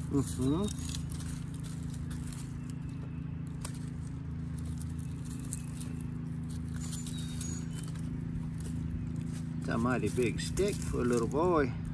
Mm-hmm. It's a mighty big stick for a little boy.